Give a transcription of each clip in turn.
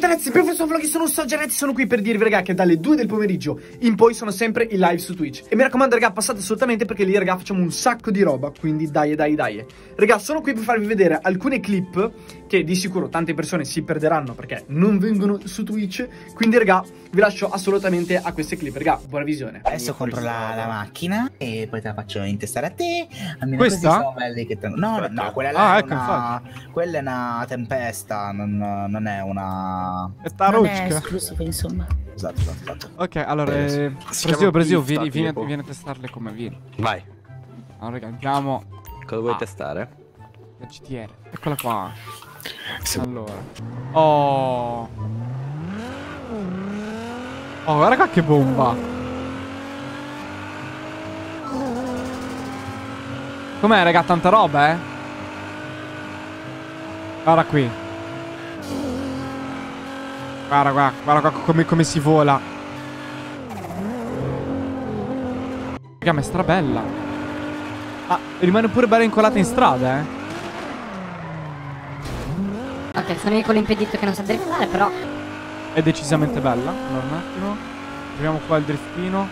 ragazzi, per questo vlog sono Soggeretti, sono qui per dirvi raga che dalle 2 del pomeriggio in poi sono sempre in live su Twitch. E mi raccomando raga, passate assolutamente perché lì raga facciamo un sacco di roba, quindi dai. Raga, sono qui per farvi vedere alcune clip che di sicuro tante persone si perderanno perché non vengono su Twitch. Quindi raga, vi lascio assolutamente a queste clip, raga, buona visione. Adesso compro la macchina e poi te la faccio intestare a te. Almeno questa? così siamo belli che no, quella là quella è una tempesta, non è una... È Non è tarocca. esclusivo, insomma. Esatto. Ok, allora, Brasile, vieni a testarle come vieni. Vai. Allora, raga, andiamo. Cosa vuoi testare? La GTR. Eccola qua. Sì. Allora. Oh, guarda qua che bomba. Com'è, raga? Tanta roba, eh? Guarda qui. Guarda qua come si vola. Raga, ma è strabella. Ah, rimane pure bella incollata in strada, eh. Ok, sono io con l'impedito che non sa driftare, però. È decisamente bella. Allora, un attimo. Proviamo qua il driftino.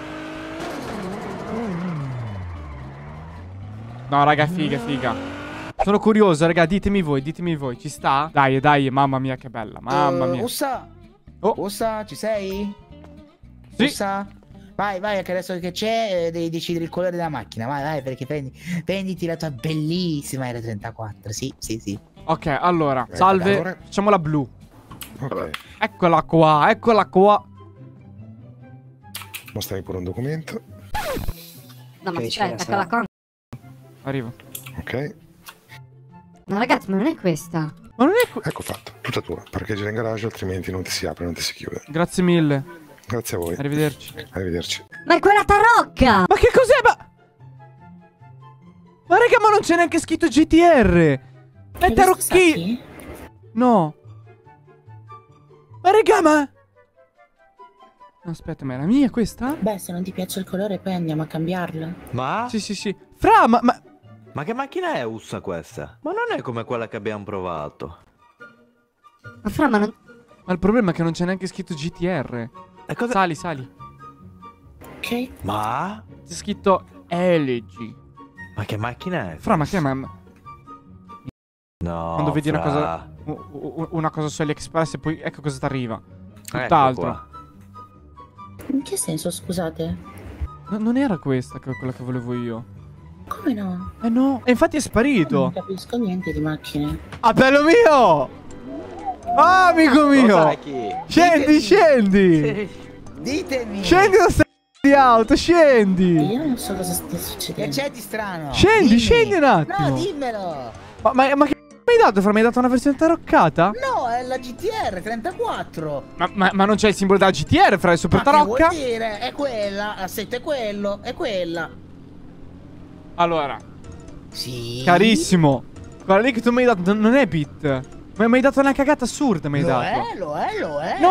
No, raga, figa. Sono curioso, raga, ditemi voi, ci sta? Dai, mamma mia che bella, mamma mia. Ussa, ci sei? Sì. Ussa? Vai, che adesso che c'è devi decidere il colore della macchina. Vai, perché prenditi la tua bellissima R34. Sì. Ok, allora, salve, allora. facciamo la blu. Ok, Eccola qua. mostrami pure un documento. No, ma Ok, aspetta, c'era, con la con. Arrivo. Ok, No, ragazzi, ma non è questa. Ma non è ecco fatto, tutta tua. Parcheggiala in garage, altrimenti non ti si apre, non ti si chiude. Grazie mille. Grazie a voi. Arrivederci. Arrivederci. Ma è quella tarocca! Ma che cos'è? Ma raga, ma non c'è neanche scritto GTR. È tarocchi. No. Ma raga, ma... Aspetta, ma è la mia questa? Beh, se non ti piace il colore, poi andiamo a cambiarlo. Ma? Sì. Fra, Ma che macchina è Ussa questa? Ma non è come quella che abbiamo provato. Ma fra, ma non. Ma il problema è che non c'è neanche scritto GTR. E cosa? Sali. Ok. Ma? C'è scritto LG. Ma che macchina è? Fra, ma che... No. Quando vedi una Fra. cosa su AliExpress e poi ecco cosa ti arriva. Ecco Tutt'altro. qua. In che senso, scusate? Non era questa quella che volevo io. Come no? Eh no. E infatti è Non sparito. capisco niente di macchine. Ah, bello mio! Ah, amico Lo mio! sai chi? Scendi! Ditemi. Scendi da sta di auto, scendi! Io non so cosa stia Che succedendo. c'è di strano? Scendi un attimo! No, dimmelo. Ma che mi hai dato? Fra, mi hai dato una versione taroccata? No, è la GTR 34. Ma non c'è il simbolo della GTR, fra, è super Ma che vuol tarocca? dire? È quella, l'assetto è quello, è quella. Allora, Sì. carissimo, quella lì che tu mi hai dato non è bit. Ma mi hai dato una cagata assurda, mi hai dato. Lo è.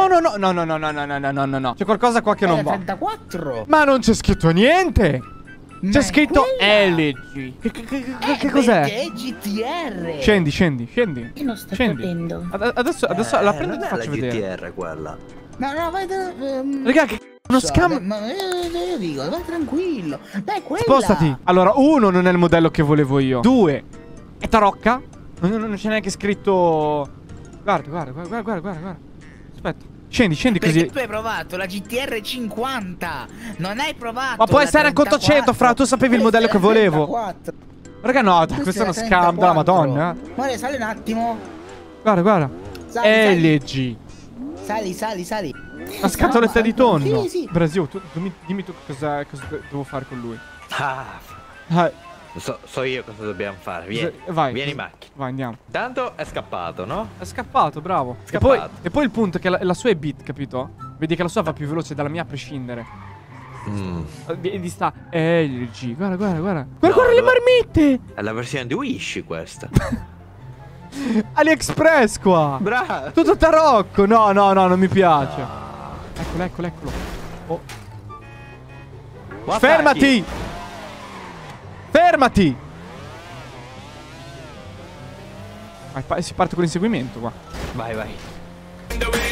No. C'è qualcosa qua che non va. 34. Ma non c'è scritto niente. Ma C'è è scritto quella. LG. Che cos'è? Perché è GTR. Scendi. Io non sto Scendi. capendo. Adesso la prendo e non ti è faccio la vedere. GTR quella. No, vai da... Raga, che uno scam. Ma io dico, vai tranquillo. Dai, quella. Spostati. Allora, uno, non è il modello che volevo io. Due, è tarocca. Non c'è neanche scritto. Guarda. Aspetta. Scendi Perché così. tu hai provato la GTR 50. Non hai provato. Ma può la essere anche 800, 34. fra, tu sapevi il modello che Questa è la volevo. 34. Raga, no, dai, questo è uno Questa scam della 34. Madonna. Guarda, sali un attimo. Guarda. Sali. LG. Sali. La scatoletta di tonno. Sì. Brasile, dimmi tu cosa devo fare con lui. Ah, so io cosa dobbiamo fare. Vai. Vieni in macchina. Vai, andiamo. Tanto è scappato, no? È scappato, bravo. Scappato. E poi il punto è che la sua è bit, capito? Vedi che la sua va più veloce dalla mia a prescindere. Vedi sta LG. Guarda le marmitte. È la versione di Wish questa. AliExpress qua. Bravo. Tutto tarocco. No, non mi piace. Eccolo. Oh. Fermati. Vai, si parte con l'inseguimento qua. Vai.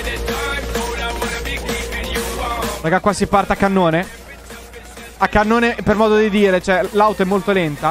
Raga, qua si parte a cannone. A cannone per modo di dire. Cioè, l'auto è molto lenta.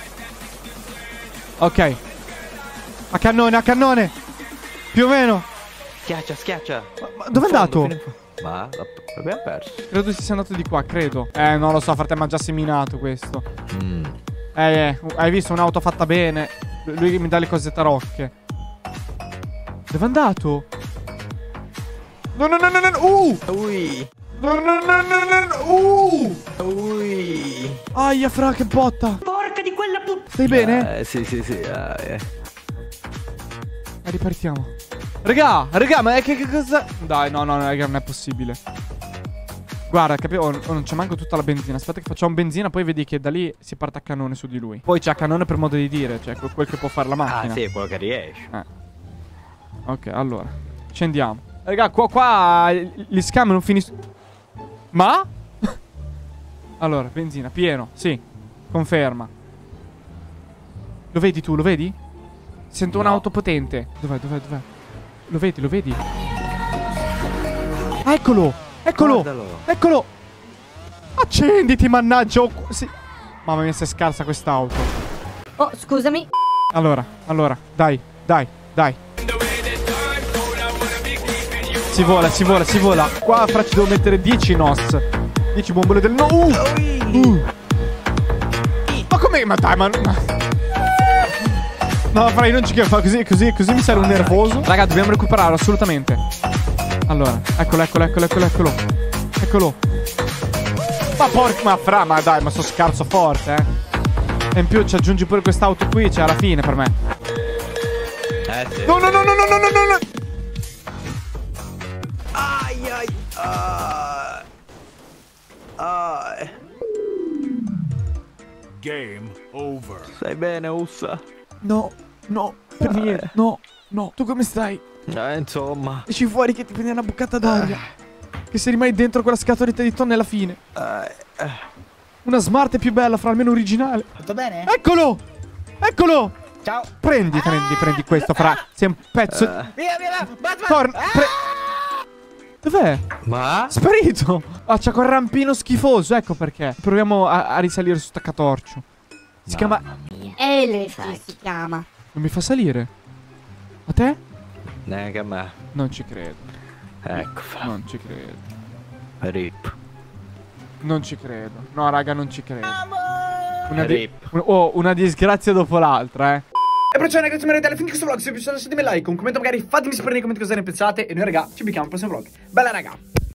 Ok. A cannone, a cannone. Più o meno. Schiaccia, schiaccia. Ma dove è andato? Ma l'abbiamo perso. Credo si sia andato di qua, credo. Non lo so, frate, mi ha già seminato questo. Hai visto un'auto fatta bene. Lui mi dà le cose tarocche. Dove è andato? No. Ui. No. Ui. Aia, fra, che botta. Porca di quella puttana. Stai bene? Sì. Ripartiamo. Raga, ma che cosa? Dai, no, raga, non è possibile. Guarda, non c'è manco tutta la benzina. Aspetta che facciamo benzina, poi vedi che da lì si parte a cannone su di lui. Poi c'è a cannone per modo di dire, cioè quel che può fare la macchina. Ah, sì, quello che riesce. Ok, allora. Scendiamo. Raga, qua gli scam non finiscono. Ma? Allora, benzina, pieno, sì. Conferma. Lo vedi tu, lo vedi? Sento un'auto potente. Dov'è? Lo vedi? Ah, eccolo! Guardalo. Eccolo! Accenditi, mannaggia! Sì. Mamma mia, se è scarsa quest'auto. Oh, scusami. Allora, dai. Si vola. Qua fra ci devo mettere 10 NOS. 10 bombole del no. Ma come? Ma dai, no, fra, io non ci credo. Fa così mi sale un nervoso. Raga, dobbiamo recuperarlo assolutamente. Allora, eccolo. Ma porca, ma dai, ma sto scarso forte, E in più ci aggiungi pure quest'auto qui, cioè alla fine per me. Sì. No. Game over. Stai bene, Ussa? No, per niente, no. Tu come stai? Insomma. Esci fuori che ti prendi una boccata d'aria. Che se rimani dentro quella scatoletta di tonne alla fine. Una smart è più bella, fra, almeno originale. Tutto bene? Eccolo! Ciao. Prendi questo, fra. Sei un pezzo. Via, Batman. Dov'è? Ma? Sparito! C'ha quel rampino schifoso, ecco perché. Proviamo a risalire su staccatorcio. Si chiama... Elefant si chiama. Non mi fa salire? A te? Neanche a me. Non ci credo. Ecco, fra. Non ci credo. Rip. Non ci credo. No, raga, non ci credo. Rip. Una disgrazia dopo l'altra, E per ciò ragazzi, mi vedete alla fine di questo vlog. Se vi è piaciuto lasciatemi like, un commento, magari fatemi sapere nei commenti cosa ne pensate. E noi raga, ci becchiamo al prossimo vlog. Bella raga.